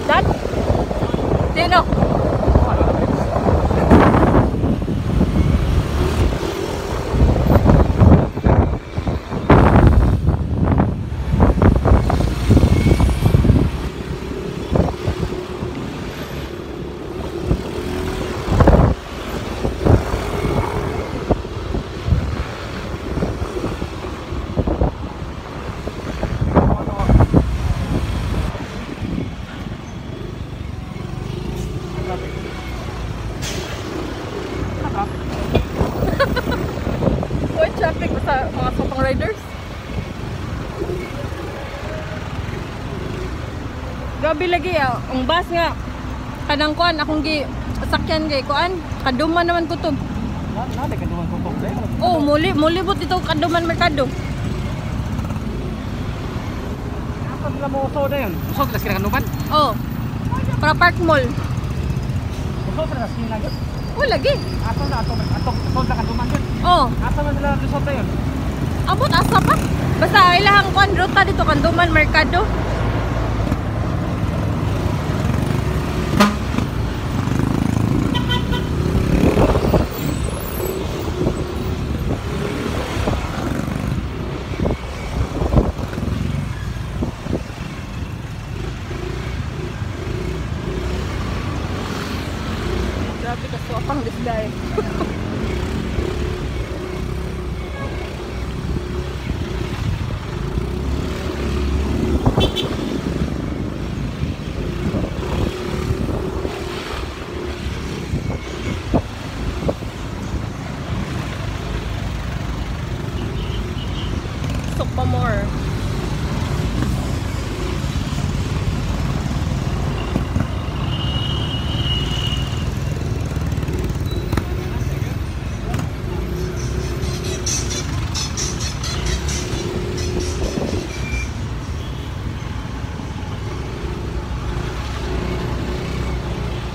Dad? Sino? Uy, traffic sa mga sopang riders. Gabi lagi ang bus nga. Kanang kuan akong sakyan kay kuan. Kaduman naman ko to. Nada kaduman ko to. Oh, muli bot dito kaduman merkado. Ako nila mo usod na yun. Usod na sila kaduman? Oh. Para Park Mall. Usod na sila yun. Oh, lagi. Ato usod na kaduman yun. Oh. Asa man nila usod na yun? Abot asa pa. Basta ilahang kuan ruta dito kanduman merkado. Grabe ka swapang this guy. Sok pa more.